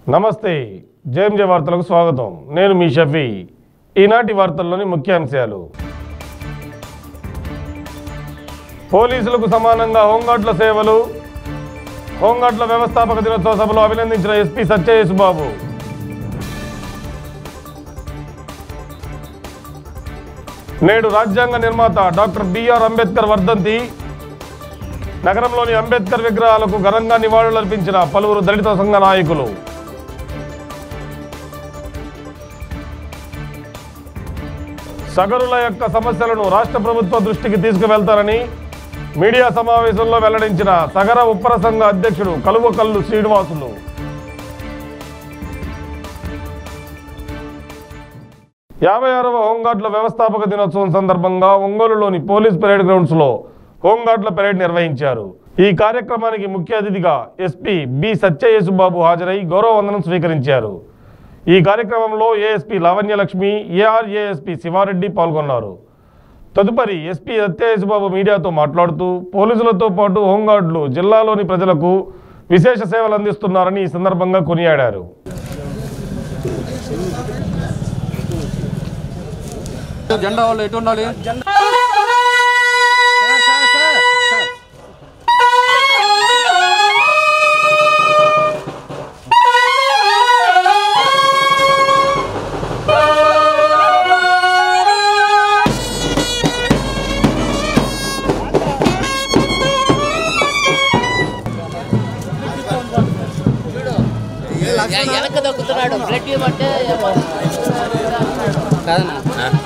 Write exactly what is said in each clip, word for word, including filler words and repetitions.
నమస్తే జేఎంజే వార్తలకు స్వాగతం నేను మీ షఫీ ఈనాటి వార్తల్లోని ముఖ్యాంశాలు పోలీసులకు సమానంగా హోంగార్డుల సేవలు హోంగార్డుల వ్యవస్థాపక దినోత్సవ సభలో అభినందించిన ఎస్పీ సత్యయేసుబాబు నేడు రాజ్యాంగ నిర్మాత డాక్టర్ బిఆర్ అంబేద్కర్ వర్ధంతి నగరంలోని అంబేద్కర్ విగ్రహాలకు ఘనంగా నివాళులర్పించిన పలువురు దళిత సంఘ నాయకులు సగరుల యొక్క సమస్యలను రాష్ట్ర ప్రభుత్వ దృష్టికి తీసుకువెళ్తారని మీడియా సమావేశంలో వెల్లడించిన సగర ఉప్పర సంఘ అధ్యక్షుడు కలువకల్లు శ్రీనివాసులు యాభై ఆరవ హోంగార్డుల వ్యవస్థాపక దినోత్సవం సందర్భంగా ఒంగోలులోని పోలీస్ పెరేడ్ గ్రౌండ్స్లో హోంగార్డుల పెరేడ్ నిర్వహించారు. ఈ కార్యక్రమానికి ముఖ్య అతిథిగా ఎస్పీ బి సత్యయేసుబాబు హాజరై గౌరవ వందనం స్వీకరించారు. ఈ కార్యక్రమంలో ఏఎస్పీ లావణ్యలక్ష్మి, ఏఆర్ఏఎస్పీ శివారెడ్డి పాల్గొన్నారు. తదుపరి ఎస్పీ సత్యయేసుబాబు మీడియాతో మాట్లాడుతూ పోలీసులతో పాటు హోంగార్డులు జిల్లాలోని ప్రజలకు విశేష సేవలు అందిస్తున్నారని ఈ సందర్భంగా కొనియాడారు. జెండా వాళ్ళు ఎటు ఉండాలి? వెనక దొక్కుతున్నాడు బ్లడ్ ఇవ్వమంటే కాదన్నా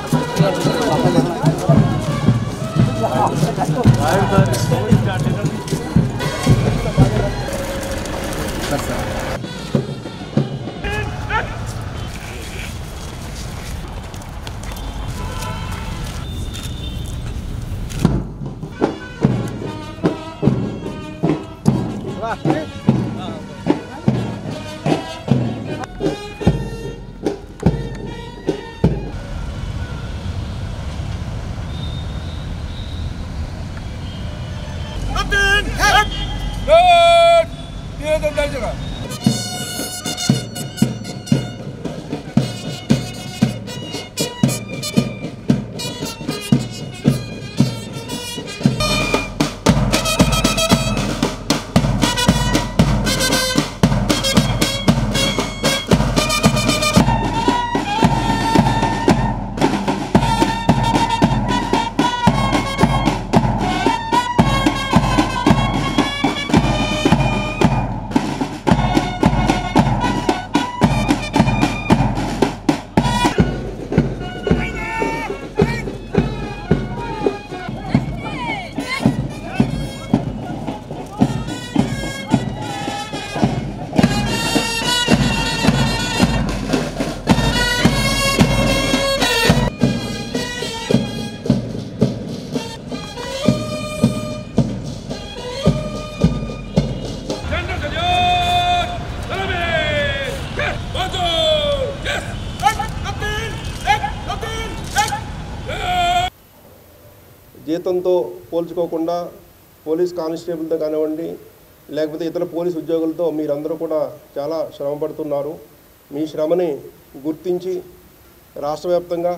జీతంతో పోల్చుకోకుండా పోలీస్ కానిస్టేబుల్తో కానివ్వండి లేకపోతే ఇతర పోలీస్ ఉద్యోగులతో మీరందరూ కూడా చాలా శ్రమ పడుతున్నారు. మీ శ్రమని గుర్తించి రాష్ట్ర వ్యాప్తంగా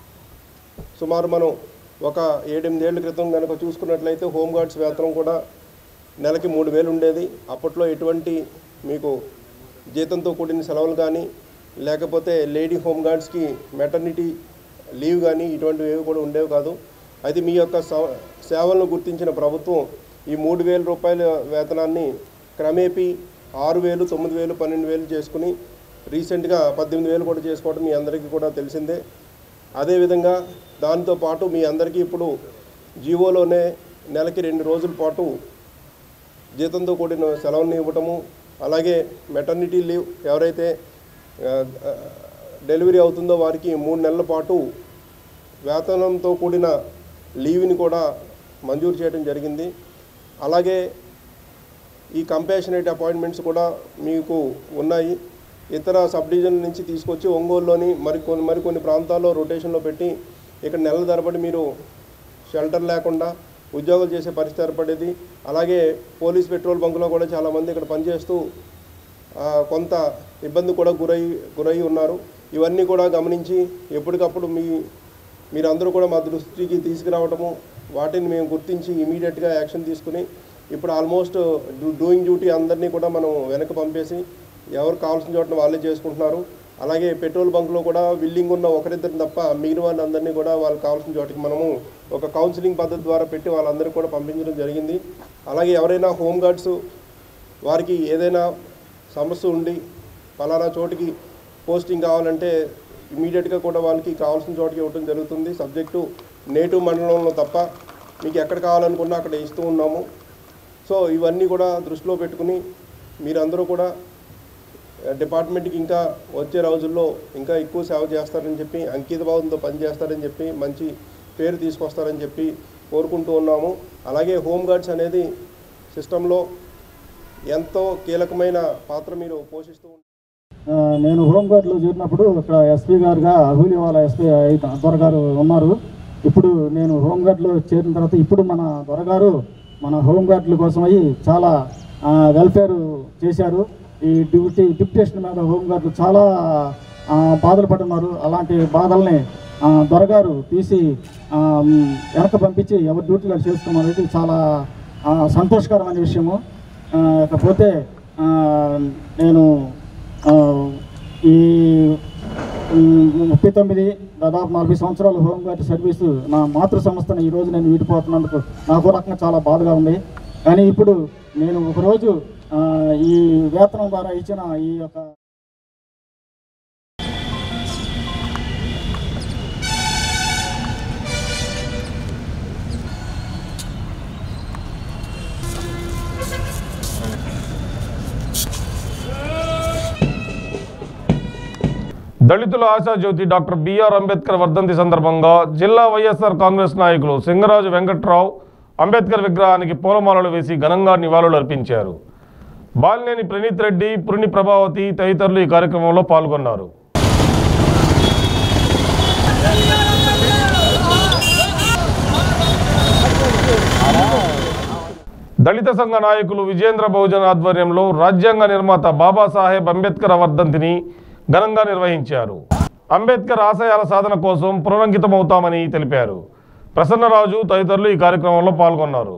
సుమారు మనం ఒక ఏడెనిమిదేళ్ల క్రితం కనుక చూసుకున్నట్లయితే హోంగార్డ్స్ వేతనం కూడా నెలకి మూడు వేలు ఉండేది. అప్పట్లో ఎటువంటి మీకు జీతంతో కూడిన సెలవులు కానీ లేకపోతే లేడీ హోంగార్డ్స్కి మెటర్నిటీ లీవ్ కానీ ఇటువంటివి ఏవి కూడా ఉండేవి కాదు. అయితే మీ యొక్క సేవలను గుర్తించిన ప్రభుత్వం ఈ మూడు వేల రూపాయల వేతనాన్ని క్రమేపీ ఆరు వేలు తొమ్మిది వేలు పన్నెండు వేలు చేసుకుని రీసెంట్గా పద్దెనిమిది వేలు కూడా చేసుకోవడం మీ అందరికీ కూడా తెలిసిందే. అదేవిధంగా దాంతో పాటు మీ అందరికీ ఇప్పుడు జీవోలోనే నెలకి రెండు రోజుల పాటు జీతంతో కూడిన సెలవుని ఇవ్వటము, అలాగే మెటర్నిటీ లీవ్ ఎవరైతే డెలివరీ అవుతుందో వారికి మూడు నెలల పాటు వేతనంతో కూడిన లీవ్ని కూడా మంజూరు చేయడం జరిగింది. అలాగే ఈ కంపాషనేట్ అపాయింట్మెంట్స్ కూడా మీకు ఉన్నాయి. ఇతర సబ్ డివిజన్ నుంచి తీసుకొచ్చి ఒంగోలులోని మరికొన్ని మరికొన్ని ప్రాంతాల్లో రొటేషన్లో పెట్టి ఇక్కడ నెలల తరబడి మీరు షెల్టర్ లేకుండా ఉద్యోగాలు చేసే పరిస్థితి ఏర్పడేది. అలాగే పోలీస్ పెట్రోల్ బంకులో కూడా చాలామంది ఇక్కడ పనిచేస్తూ కొంత ఇబ్బంది కూడా గురై గురై ఉన్నారు. ఇవన్నీ కూడా గమనించి ఎప్పటికప్పుడు మీ మీరందరూ కూడా మా దృష్టికి తీసుకురావటము, వాటిని మేము గుర్తించి ఇమీడియట్గా యాక్షన్ తీసుకుని ఇప్పుడు ఆల్మోస్ట్ డూయింగ్ డ్యూటీ అందరినీ కూడా మనం వెనక పంపేసి ఎవరు కావాల్సిన చోట్ల వాళ్ళే చేసుకుంటున్నారు. అలాగే పెట్రోల్ బంక్లో కూడా విల్లింగ్ ఉన్న ఒకరిద్దరిని తప్ప మిగిలిన వాళ్ళని అందరినీ కూడా వాళ్ళు కావాల్సిన చోటికి మనము ఒక కౌన్సిలింగ్ పద్ధతి ద్వారా పెట్టి వాళ్ళందరికీ కూడా పంపించడం జరిగింది. అలాగే ఎవరైనా హోమ్ గార్డ్స్ వారికి ఏదైనా సమస్య ఉండి పలానా చోటికి పోస్టింగ్ కావాలంటే ఇమీడియట్గా కూడా వాళ్ళకి కావాల్సిన చోటికి ఇవ్వడం జరుగుతుంది. సబ్జెక్టు నేటివ్ మండలంలో తప్ప మీకు ఎక్కడ కావాలనుకున్నా అక్కడ ఇస్తూ ఉన్నాము. సో ఇవన్నీ కూడా దృష్టిలో పెట్టుకుని మీరందరూ కూడా డిపార్ట్మెంట్కి ఇంకా వచ్చే రోజుల్లో ఇంకా ఎక్కువ సేవ చేస్తారని చెప్పి, అంకిత భావంతో పనిచేస్తారని చెప్పి, మంచి పేరు తీసుకొస్తారని చెప్పి కోరుకుంటూ ఉన్నాము. అలాగే హోమ్ గార్డ్స్ అనేది సిస్టంలో ఎంతో కీలకమైన పాత్ర మీరు పోషిస్తూ ఉంటారు. నేను హోంగార్డులో చేరినప్పుడు ఇక్కడ ఎస్పీ గారుగా అహూలివాల ఎస్పీ దొరగారు ఉన్నారు. ఇప్పుడు నేను హోంగార్డులో చేరిన తర్వాత ఇప్పుడు మన దొరగారు మన హోంగార్డుల కోసమై చాలా వెల్ఫేర్ చేశారు. ఈ డ్యూటీ డిప్యుటేషన్ మీద హోంగార్డులు చాలా బాధలు పడుతున్నారు. అలాంటి బాధల్ని దొరగారు తీసి వెనక పంపించి ఎవరి డ్యూటీలో చేసుకోమనేది చాలా సంతోషకరమైన విషయము. కాకపోతే నేను ఈ ముప్పై తొమ్మిది దాదాపు నలభై సంవత్సరాల హోంగార్డ్ సర్వీసు నా మాతృ సంస్థను ఈరోజు నేను వీడిపోతున్నందుకు నాకు రకంగా చాలా బాధగా ఉంది. కానీ ఇప్పుడు నేను ఒకరోజు ఈ వేతనం ద్వారా ఇచ్చిన ఈ యొక్క దళితుల ఆశాజ్యోతి డాక్టర్ బిఆర్ అంబేద్కర్ వర్ధంతి సందర్భంగా జిల్లా వైఎస్ఆర్ కాంగ్రెస్ నాయకులు సింగరాజు వెంకట్రావు అంబేద్కర్ విగ్రహానికి పూలమాలలు వేసి ఘనంగా నివాళులు అర్పించారు. బాలినేని ప్రణీత్ రెడ్డి, పురిని ప్రభావతి తదితరులు ఈ కార్యక్రమంలో పాల్గొన్నారు. దళిత సంఘ నాయకులు విజేంద్ర బహుజన్ ఆధ్వర్యంలో రాజ్యాంగ నిర్మాత బాబాసాహెబ్ అంబేద్కర్ వర్ధంతిని ఘనంగా నిర్వహించారు. అంబేద్కర్ ఆశయాల సాధన కోసం పునరంకితమవుతామని తెలిపారు. ప్రసన్నరాజు తదితరులు ఈ కార్యక్రమంలో పాల్గొన్నారు.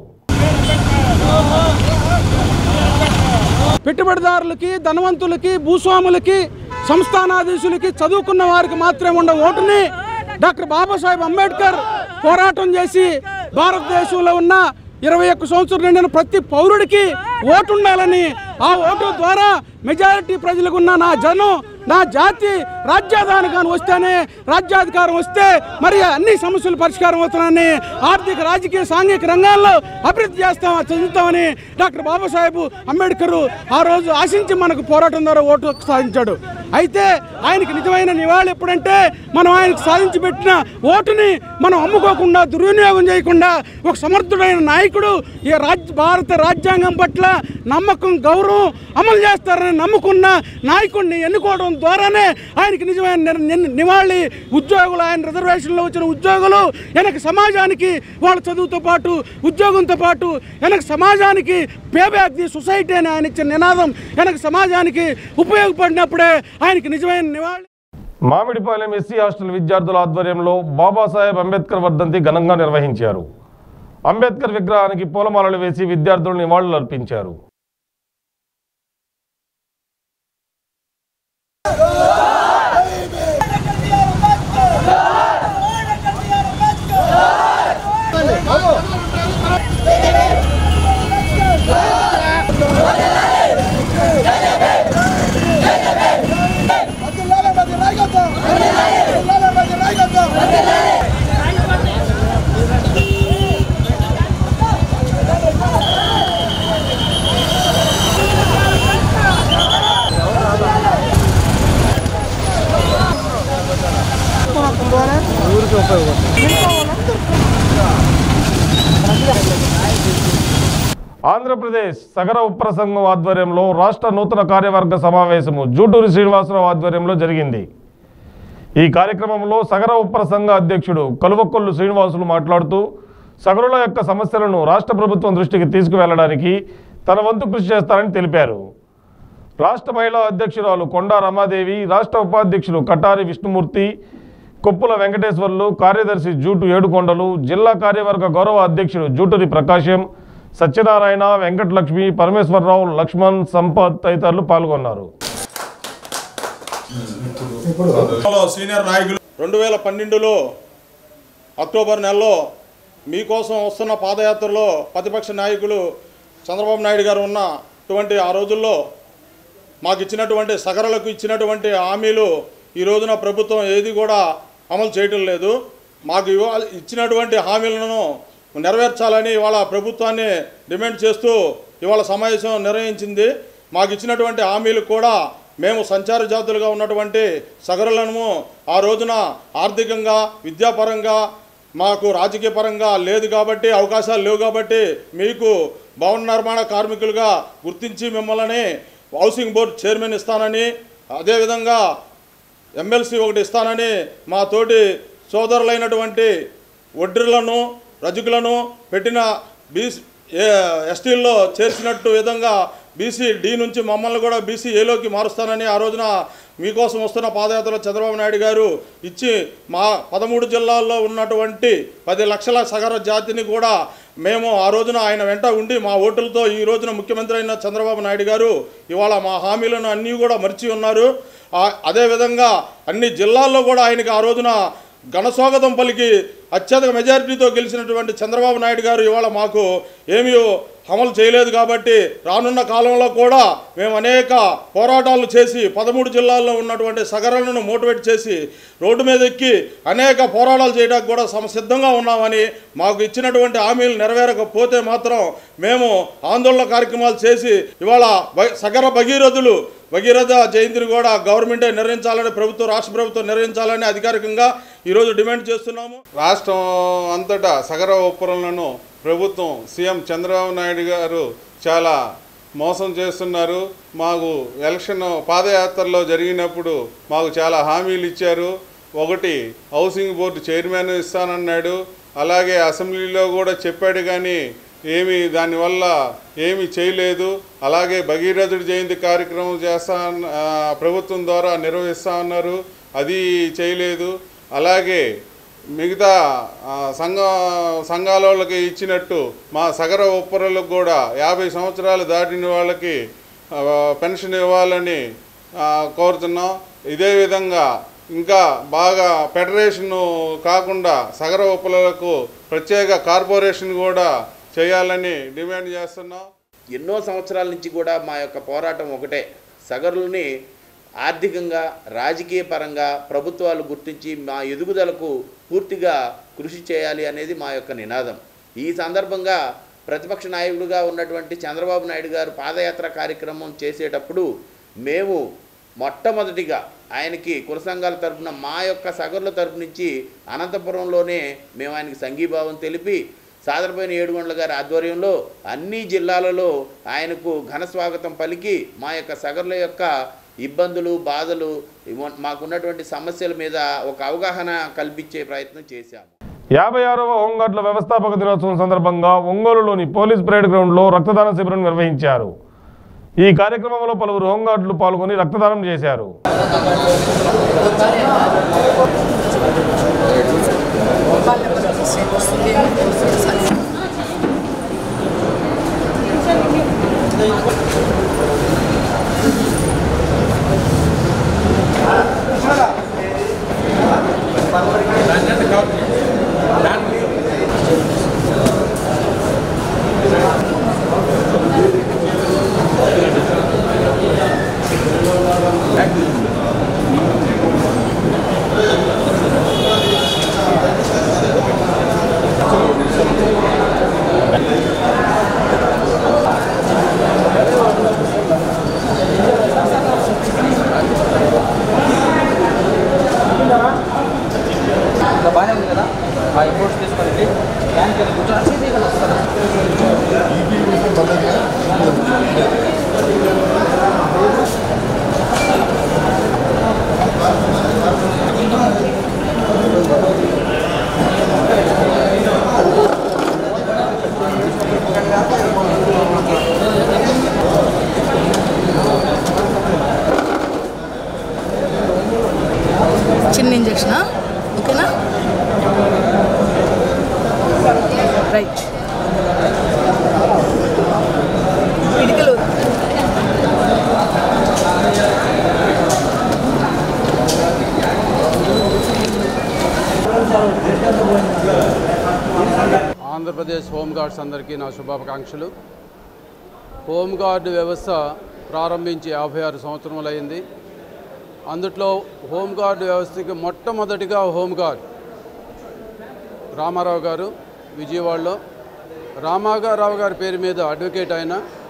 పెట్టుబడిదారులకి, ధనవంతులకి, భూస్వాములకి, సంస్థానాధీశులకి, చదువుకున్న వారికి మాత్రమే ఉండే ఓటుని డాక్టర్ బాబాసాహెబ్ అంబేద్కర్ పోరాటం చేసి భారతదేశంలో ఉన్న ఇరవై ఒక్క సంవత్సరం నిండిన ప్రతి పౌరుడికి ఓటు ఉండాలని, ఆ ఓటు ద్వారా మెజారిటీ ప్రజలకు ఉన్న నా జనం, నా జాతి రాజ్యాధికారం వస్తేనే రాజ్యాధికారం వస్తే మరి అన్ని సమస్యలు పరిష్కారం అవుతున్నాయని, ఆర్థిక, రాజకీయ, సాంఘిక రంగాల్లో అభివృద్ధి చేస్తాం చదువుతామని డాక్టర్ బాబాసాహెబ్ అంబేద్కర్ ఆ రోజు ఆశించి మనకు పోరాటం ద్వారా ఓటు సాధించాడు. అయితే ఆయనకి నిజమైన నివాళి ఎప్పుడంటే మనం ఆయనకు సాధించి పెట్టిన ఓటుని మనం అమ్ముకోకుండా, దుర్వినియోగం చేయకుండా ఒక సమర్థుడైన నాయకుడు ఈ రాజ్య భారత రాజ్యాంగం పట్ల నమ్మకం, గౌరవం అమలు చేస్తారని నమ్ముకున్న నాయకుడిని ఎన్నుకోవడం ద్వారానే ఆయనకి నిజమైన నివాళి. ఉద్యోగులు, ఆయన రిజర్వేషన్లో వచ్చిన ఉద్యోగులు వెనక సమాజానికి వాళ్ళ చదువుతో పాటు ఉద్యోగంతో పాటు వెనక సమాజానికి పే బ్యాక్ ది సొసైటీ అని ఆయన ఇచ్చిన నినాదం వెనక సమాజానికి ఉపయోగపడినప్పుడే ఆయనకి నిజమైన నివాళి. మామిడిపాలెం ఎస్సీ హాస్టల్ విద్యార్థుల ఆధ్వర్యంలో బాబాసాహెబ్ అంబేద్కర్ వర్ధంతి ఘనంగా నిర్వహించారు. అంబేద్కర్ విగ్రహానికి పూలమాలలు వేసి విద్యార్థులు నివాళులు అర్పించారు. ఆంధ్రప్రదేశ్ సగర ఉప్ర సంఘం ఆధ్వర్యంలో రాష్ట్ర నూతన కార్యవర్గ సమావేశము జూటూరి శ్రీనివాసరావు ఆధ్వర్యంలో జరిగింది. ఈ కార్యక్రమంలో సగర ఉప్ర సంఘ అధ్యక్షుడు కలువకొల్లు శ్రీనివాసులు మాట్లాడుతూ సగరుల యొక్క సమస్యలను రాష్ట్ర ప్రభుత్వం దృష్టికి తీసుకువెళ్లడానికి తన వంతు కృషి చేస్తారని తెలిపారు. రాష్ట్ర మహిళా అధ్యక్షురాలు కొండా రమాదేవి, రాష్ట్ర ఉపాధ్యక్షులు కటారి విష్ణుమూర్తి, కొప్పుల వెంకటేశ్వర్లు, కార్యదర్శి జూటు ఏడుకొండలు, జిల్లా కార్యవర్గ గౌరవ అధ్యక్షుడు జూటూరి ప్రకాశం, సత్యనారాయణ, వెంకటలక్ష్మి, పరమేశ్వరరావు, లక్ష్మణ్, సంపత్ తదితరులు పాల్గొన్నారు. సీనియర్ నాయకులు రెండు వేల పన్నెండులో అక్టోబర్ నెలలో మీకోసం వస్తున్న పాదయాత్రలో ప్రతిపక్ష నాయకులు చంద్రబాబు నాయుడు గారు ఉన్నటువంటి ఆ రోజుల్లో మాకు ఇచ్చినటువంటి సగరులకు ఇచ్చినటువంటి హామీలు ఈ రోజున ప్రభుత్వం ఏది కూడా అమలు చేయటం లేదు. మాకు ఇవాళ ఇచ్చినటువంటి హామీలను నెరవేర్చాలని ఇవాళ ప్రభుత్వాన్ని డిమాండ్ చేస్తూ ఇవాళ సమావేశం నిర్వహించింది. మాకు ఇచ్చినటువంటి హామీలు కూడా మేము సంచార జాతులుగా ఉన్నటువంటి సగరులను ఆ రోజున ఆర్థికంగా, విద్యాపరంగా, మాకు రాజకీయ పరంగా లేదు కాబట్టి, అవకాశాలు లేవు కాబట్టి మీకు భవన నిర్మాణ కార్మికులుగా గుర్తించి మిమ్మల్ని హౌసింగ్ బోర్డు చైర్మన్ ఇస్తానని, అదేవిధంగా ఎమ్మెల్సీ ఒకటి ఇస్తానని మా తోటి సోదరులైనటువంటి వడ్డీలను, రజకులను పెట్టిన బీసీ ఎస్టీల్లో చేర్చినట్టు విధంగా బీసీ డి నుంచి మమ్మల్ని కూడా బీసీ ఏలోకి మారుస్తానని ఆ రోజున మీకోసం వస్తున్న పాదయాత్రలో చంద్రబాబు నాయుడు గారు ఇచ్చి మా పదమూడు జిల్లాల్లో ఉన్నటువంటి పది లక్షల సగర జాతిని కూడా మేము ఆ రోజున ఆయన వెంట ఉండి మా ఓటులతో ఈ రోజున ముఖ్యమంత్రి అయిన చంద్రబాబు నాయుడు గారు ఇవాళ మా హామీలను అన్నీ కూడా మర్చి ఉన్నారు. అదేవిధంగా అన్ని జిల్లాల్లో కూడా ఆయనకి ఆ రోజున ఘనస్వాగతం పలికి అత్యధిక మెజారిటీతో గెలిచినటువంటి చంద్రబాబు నాయుడు గారు ఇవాళ మాకు ఏమీ అమలు చేయలేదు కాబట్టి రానున్న కాలంలో కూడా మేము అనేక పోరాటాలు చేసి పదమూడు జిల్లాల్లో ఉన్నటువంటి సగరులను మోటివేట్ చేసి రోడ్డు మీద ఎక్కి అనేక పోరాటాలు చేయడానికి కూడా సంసిద్ధంగా ఉన్నామని, మాకు ఇచ్చినటువంటి హామీలు నెరవేరకపోతే మాత్రం మేము ఆందోళన కార్యక్రమాలు చేసి ఇవాళ సగర భగీరథులు భగీరథ జయంతిని కూడా గవర్నమెంటే నిర్వహించాలని, ప్రభుత్వం రాష్ట్ర ప్రభుత్వం నిర్వహించాలని అధికారికంగా ఈరోజు డిమాండ్ చేస్తున్నాము. రాష్ట్రం అంతటా సగర ఒప్పందాలను ప్రభుత్వం సీఎం చంద్రబాబు నాయుడు గారు చాలా మోసం చేస్తున్నారు. మాకు ఎలక్షన్ పాదయాత్రలో జరిగినప్పుడు మాకు చాలా హామీలు ఇచ్చారు. ఒకటి హౌసింగ్ బోర్డు చైర్మన్ ఇస్తానన్నాడు, అలాగే అసెంబ్లీలో కూడా చెప్పాడు కానీ ఏమి దానివల్ల ఏమి చేయలేదు. అలాగే భగీరథుడి జయంతి కార్యక్రమం చేస్తా ప్రభుత్వం ద్వారా నిర్వహిస్తా ఉన్నారు, అది చేయలేదు. అలాగే మిగతా సంఘ సంఘాల వాళ్ళకి ఇచ్చినట్టు మా సగర ఒప్పరులకు కూడా యాభై సంవత్సరాలు దాటిన వాళ్ళకి పెన్షన్ ఇవ్వాలని కోరుతున్నాం. ఇదే విధంగా ఇంకా బాగా ఫెడరేషన్ కాకుండా సగర ఒప్పరులకు ప్రత్యేక కార్పొరేషన్ కూడా చేయాలని డిమాండ్ చేస్తున్నాం. ఎన్నో సంవత్సరాల నుంచి కూడా మా యొక్క పోరాటం ఒకటే, సగరులని ఆర్థికంగా, రాజకీయ పరంగా ప్రభుత్వాలు గుర్తించి మా ఎదుగుదలకు పూర్తిగా కృషి చేయాలి అనేది మా యొక్క నినాదం. ఈ సందర్భంగా ప్రతిపక్ష నాయకుడిగా ఉన్నటువంటి చంద్రబాబు నాయుడు గారు పాదయాత్ర కార్యక్రమం చేసేటప్పుడు మేము మొట్టమొదటిగా ఆయనకి కుల సంఘాల తరఫున మా యొక్క సగరుల తరఫు నుంచి అనంతపురంలోనే మేము ఆయనకి సంఘీభావం తెలిపి సాదరపోయిన ఏడుగొండల గారి ఆధ్వర్యంలో అన్ని జిల్లాలలో ఆయనకు ఘన స్వాగతం పలికి మా యొక్క సగరుల యొక్క ఇబ్బందులు, బాధలు, మాకున్నటువంటి సమస్యల మీద ఒక అవగాహన కల్పించే ప్రయత్నం చేశాము. యాభై ఆరవ హోంగార్డుల వ్యవస్థాపక దినోత్సవం సందర్భంగా ఒంగోలులోని పోలీస్ పరేడ్ గ్రౌండ్లో రక్తదాన శిబిరం నిర్వహించారు. ఈ కార్యక్రమంలో పలువురు హోంగార్డులు పాల్గొని రక్తదానం చేశారు. చిన్న ఇంజక్షనా ఓకేనా రైట్ పిడికలు ఆంధ్రప్రదేశ్ హోంగార్డ్స్ అందరికీ నా శుభాకాంక్షలు. హోంగార్డు వ్యవస్థ ప్రారంభించి యాభై ఆరు సంవత్సరములైంది. అందుట్లో హోంగార్డు వ్యవస్థకి మొట్టమొదటిగా హోంగార్డ్ రామారావు గారు విజయవాడలో రామారావు గారి పేరు మీద అడ్వకేట్ అయిన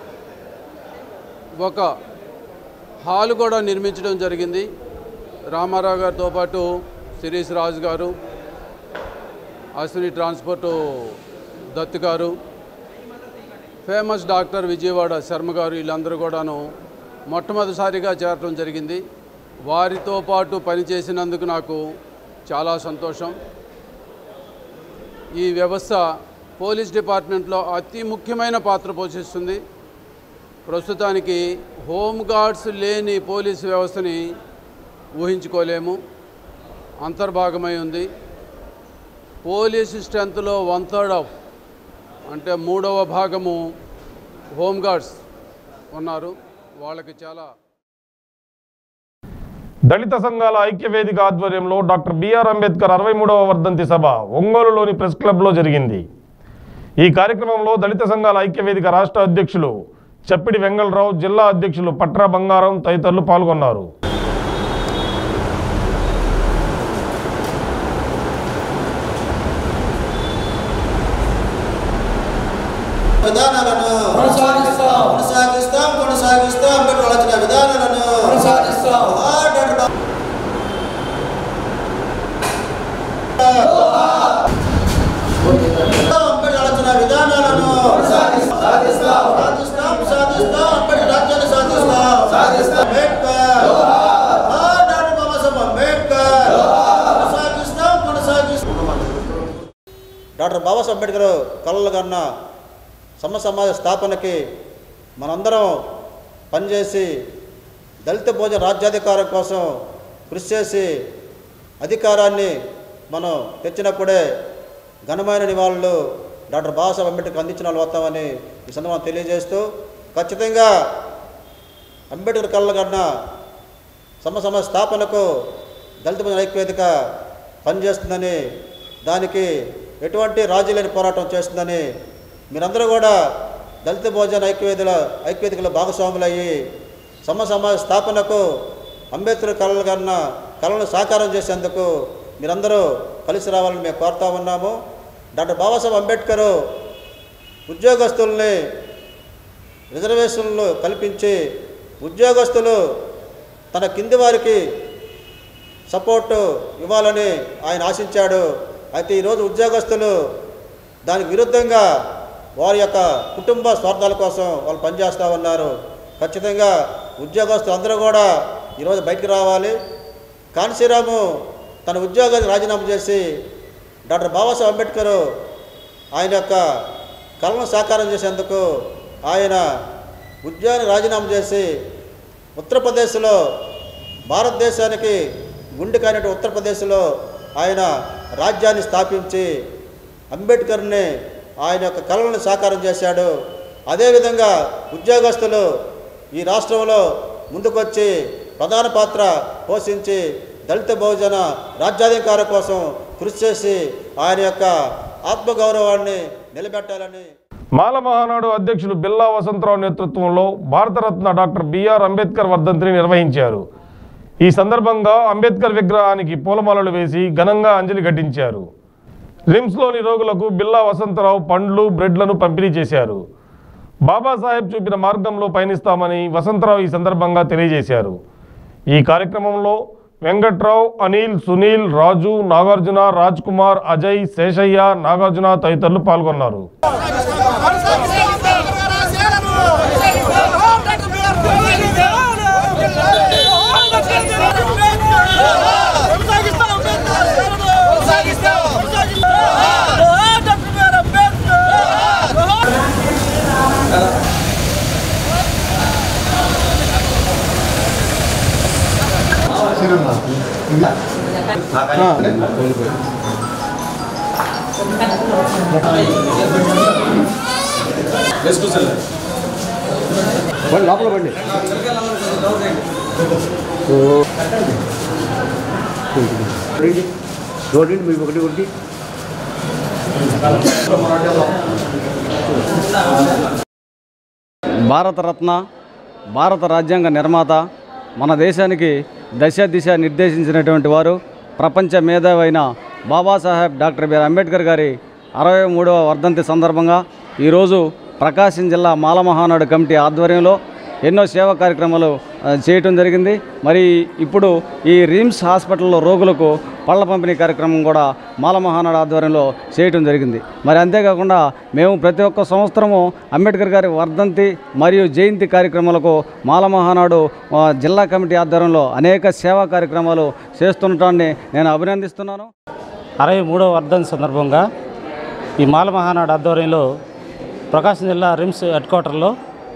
ఒక హాల్ కూడా నిర్మించడం జరిగింది. రామారావు గారితో పాటు శిరీష్ రాజు గారు, అశ్విని ట్రాన్స్పోర్టు దత్ గారు, ఫేమస్ డాక్టర్ విజయవాడ శర్మ గారు, వీళ్ళందరూ కూడాను మొట్టమొదటిసారిగా చేరటం జరిగింది. వారితో పాటు పనిచేసినందుకు నాకు చాలా సంతోషం. ఈ వ్యవస్థ పోలీస్ డిపార్ట్మెంట్లో అతి ముఖ్యమైన పాత్ర పోషిస్తుంది. ప్రస్తుతానికి హోంగార్డ్స్ లేని పోలీసు వ్యవస్థని ఊహించుకోలేము, అంతర్భాగమై ఉంది. పోలీసు స్ట్రెంత్లో వన్ థర్డ్ ఆఫ్ అంటే మూడవ భాగము హోంగార్డ్స్ ఉన్నారు. వాళ్ళకి చాలా దళిత సంఘాల ఐక్య వేదిక ఆధ్వర్యంలో డాక్టర్ బిఆర్ అంబేద్కర్ అరవై మూడవ వర్ధంతి సభ ఒంగోలులోని ప్రెస్ క్లబ్లో జరిగింది. ఈ కార్యక్రమంలో దళిత సంఘాల ఐక్య వేదిక రాష్ట్ర అధ్యక్షులు చప్పిడి వెంగళరావు, జిల్లా అధ్యక్షులు పట్రా బంగారం తదితరులు పాల్గొన్నారు. విధానాలను కొనసాగిస్తాం కొనసాగిస్తాం కొనసాగిస్తాం అంబేద్కర్ రచన విధానాలను కొనసాగిస్తాం అంబేద్కర్ రచన విధానాలను సాధిస్తాం సాధిస్తాం సాధిస్తాం అంబేద్కర్ రాజ్యాన్ని సాధిస్తాం సాధిస్తాం అంబేద్కర్ డాక్టర్ బాబాసాహెబ్ అంబేద్కర్ కొనసాగిస్తాం కొనసాగిస్తాం. డాక్టర్ బాబాసాహెబ్ అంబేద్కర్ కలలు కన్నా సమ సమాజ స్థాపనకి మనందరం పనిచేసి దళిత భోజన రాజ్యాధికారం కోసం కృషి చేసి అధికారాన్ని మనం తెచ్చినప్పుడే ఘనమైన నివాళులు డాక్టర్ బాబాసాహెబ్ అంబేద్కర్ అందించిన వాళ్ళు వస్తామని ఈ సందర్భంగా తెలియజేస్తూ, ఖచ్చితంగా అంబేద్కర్ కళ్ళ కన్నా సమ సమాజ స్థాపనకు దళిత భోజన ఐక్యవేదిక పనిచేస్తుందని, దానికి ఎటువంటి రాజీ లేని పోరాటం చేస్తుందని మీరందరూ కూడా దళిత భోజన ఐక్యవేదికల ఐక్యవేదికలో భాగస్వాములయ్యి సమ సమాజ స్థాపనకు అంబేద్కర్ కళలు కన్నా కళలను సాకారం చేసేందుకు మీరందరూ కలిసి రావాలని మేము కోరుతా ఉన్నాము. డాక్టర్ బాబాసాహెబ్ అంబేద్కర్ ఉద్యోగస్తుల్ని రిజర్వేషన్లు కల్పించి ఉద్యోగస్తులు తన కింది వారికి సపోర్టు ఇవ్వాలని ఆయన ఆశించాడు. అయితే ఈరోజు ఉద్యోగస్తులు దానికి విరుద్ధంగా వారి యొక్క కుటుంబ స్వార్థాల కోసం వాళ్ళు పనిచేస్తూ ఉన్నారు. ఖచ్చితంగా ఉద్యోగస్తులు అందరూ కూడా ఈరోజు బయటికి రావాలి. కాన్సీరాము తన ఉద్యోగాన్ని రాజీనామా చేసి డాక్టర్ బాబాసాహెబ్ అంబేద్కర్ ఆయన యొక్క కళను సాకారం చేసేందుకు ఆయన ఉద్యోగాన్ని రాజీనామా చేసి ఉత్తరప్రదేశ్లో భారతదేశానికి గుండె కానిటువంటి ఉత్తరప్రదేశ్లో ఆయన రాజ్యాన్ని స్థాపించి అంబేద్కర్ని ఆయన యొక్క కళలను సాకారం చేశాడు. అదేవిధంగా ఉద్యోగస్తులు ఈ రాష్ట్రంలో ముందుకొచ్చి ప్రధాన పాత్ర పోషించి దళిత బహుజన రాజ్యాధికారం కోసం కృషి చేసి ఆయన యొక్క ఆత్మగౌరవాన్ని నిలబెట్టాలని మాల మహానాడు అధ్యక్షులు బిల్లా వసంతరావు నేతృత్వంలో భారతరత్న డాక్టర్ బిఆర్ అంబేద్కర్ వర్ధంతిని నిర్వహించారు. ఈ సందర్భంగా అంబేద్కర్ విగ్రహానికి పూలమాలలు వేసి ఘనంగా అంజలి ఘటించారు. రిమ్స్లోని రోగులకు బిల్లా వసంతరావు పండ్లు, బ్రెడ్లను పంపిణీ చేశారు. బాబాసాహెబ్ చూపిన మార్గంలో పయనిస్తామని వసంతరావు ఈ సందర్భంగా తెలియజేశారు. ఈ కార్యక్రమంలో వెంకట్రావు, అనిల్, సునీల్, రాజు, నాగార్జున, రాజ్ కుమార్, అజయ్, శేషయ్య, నాగార్జున తదితరులు పాల్గొన్నారు. Sino లోపల బండి చూడండి మీకు ఒకటి ఒకటి భారతరత్న భారత రాజ్యాంగ నిర్మాత మన దేశానికి దశ దిశ నిర్దేశించినటువంటి వారు ప్రపంచ మేధావైన బాబాసాహెబ్ డాక్టర్ బిఆర్ అంబేద్కర్ గారి అరవై మూడవ వర్ధంతి సందర్భంగా ఈరోజు ప్రకాశం జిల్లా మాలమహానాడు కమిటీ ఆధ్వర్యంలో ఎన్నో సేవా కార్యక్రమాలు చేయటం జరిగింది. మరి ఇప్పుడు ఈ రిమ్స్ హాస్పిటల్లో రోగులకు పళ్ళ పంపిణీ కార్యక్రమం కూడా మాలమహానాడు ఆధ్వర్యంలో చేయటం జరిగింది. మరి అంతేకాకుండా మేము ప్రతి ఒక్క సంవత్సరము అంబేద్కర్ గారి వర్ధంతి మరియు జయంతి కార్యక్రమాలకు మాలమహానాడు జిల్లా కమిటీ ఆధ్వర్యంలో అనేక సేవా కార్యక్రమాలు చేస్తుండటాన్ని నేను అభినందిస్తున్నాను. అరవై మూడవ వర్ధంతి సందర్భంగా ఈ మాలమహానాడు ఆధ్వర్యంలో ప్రకాశం జిల్లా రిమ్స్ హెడ్ క్వార్టర్లో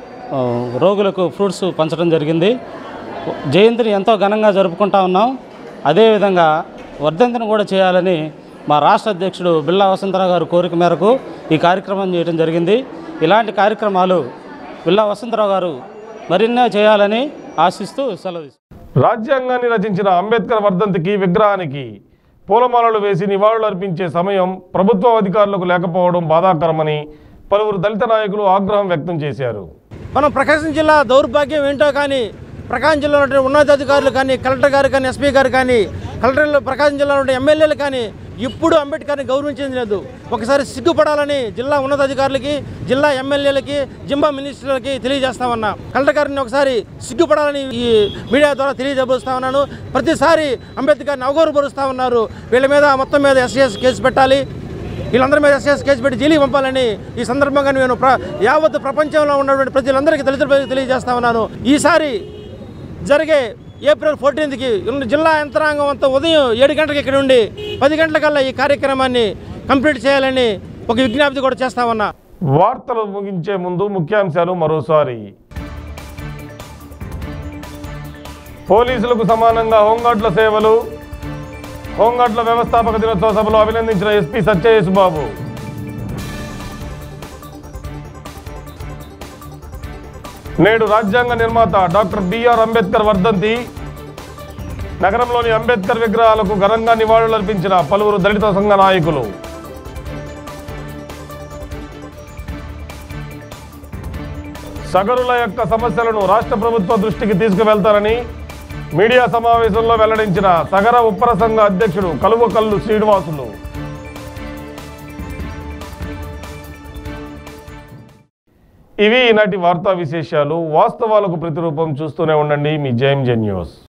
రోగులకు ఫ్రూట్స్ పంచడం జరిగింది. జయంతిని ఎంతో ఘనంగా జరుపుకుంటా ఉన్నాం. అదేవిధంగా వర్ధంతిని కూడా చేయాలని మా రాష్ట్ర అధ్యక్షుడు బిల్లా వసంతరావు గారు కోరిక మేరకు ఈ కార్యక్రమం చేయడం జరిగింది. ఇలాంటి కార్యక్రమాలు బిల్లా వసంతరావు గారు మరిన్నో చేయాలని ఆశిస్తూ సెలవు తీసుకుంటాం. రాజ్యాంగాన్ని రచించిన అంబేద్కర్ వర్ధంతికి విగ్రహానికి పూలమాలలు వేసి నివాళులు అర్పించే సమయం ప్రభుత్వ అధికారులకు లేకపోవడం బాధాకరమని పలువురు దళిత నాయకులు ఆగ్రహం వ్యక్తం చేశారు. మనం ప్రకాశం జిల్లా దౌర్భాగ్యం ఏంటో కానీ ప్రకాశం జిల్లాలో ఉన్న ఉన్నతాధికారులు కానీ కలెక్టర్ గారు కానీ ఎస్పీ గారు కానీ కలెక్టర్లు ప్రకాశం జిల్లాలో ఉన్న ఎమ్మెల్యేలు కానీ ఇప్పుడు అంబేద్కర్ని గౌరవించేది లేదు. ఒకసారి సిగ్గుపడాలని జిల్లా ఉన్నతాధికారులకి జిల్లా ఎమ్మెల్యేలకి జిల్లా మినిస్టర్లకి తెలియజేస్తామన్నా. కలెక్టర్ గారిని ఒకసారి సిగ్గుపడాలని ఈ మీడియా ద్వారా తెలియజేస్తా ఉన్నాను. ప్రతిసారి అంబేద్కర్ని అవగౌరవపరుస్తూ ఉన్నారు. వీళ్ళ మీద మొత్తం మీద ఎస్సీఎస్ కేసు పెట్టాలి, వీళ్ళందరి మీద ఎస్ఎస్ కేసు పెట్టి జైలుకి పంపాలని ఈ సందర్భంగా నేను ప్ర యావత్ ప్రపంచంలో ఉన్నటువంటి ప్రజలందరికీ దళితుల ప్రజలకు తెలియజేస్తా ఉన్నాను. ఈసారి జరిగే ఏప్రిల్ ఫోర్టీన్త్కి జిల్లా యంత్రాంగం అంతా ఉదయం ఏడు గంటలకు ఇక్కడ ఉండి పది గంటలకల్లా ఈ కార్యక్రమాన్ని కంప్లీట్ చేయాలని ఒక విజ్ఞప్తి కూడా చేస్తా ఉన్నా. వార్తలు ముగించే ముందు ముఖ్యాంశాలు మరోసారి. పోలీసులకు సమానంగా హోంగార్డుల సేవలు, హోంగార్డుల వ్యవస్థాపక దినోత్సవ సభలో అభినందించిన ఎస్పీ సత్యయేసుబాబు. నేడు రాజ్యాంగ నిర్మాత డాక్టర్ బిఆర్ అంబేద్కర్ వర్ధంతి. నగరంలోని అంబేద్కర్ విగ్రహాలకు ఘనంగా నివాళులర్పించిన పలువురు దళిత సంఘ నాయకులు. సగరుల యొక్క సమస్యలను రాష్ట్ర ప్రభుత్వ దృష్టికి తీసుకువెళ్తారని మీడియా సమావేశంలో వెల్లడించిన సగర ఉప్పర సంఘ అధ్యక్షుడు కలువకల్లు శ్రీనివాసులు. ఇవి ఈనాటి వార్తా విశేషాలు. వాస్తవాలకు ప్రతిరూపం చూస్తూనే ఉండండి మీ జేఎంజే న్యూస్.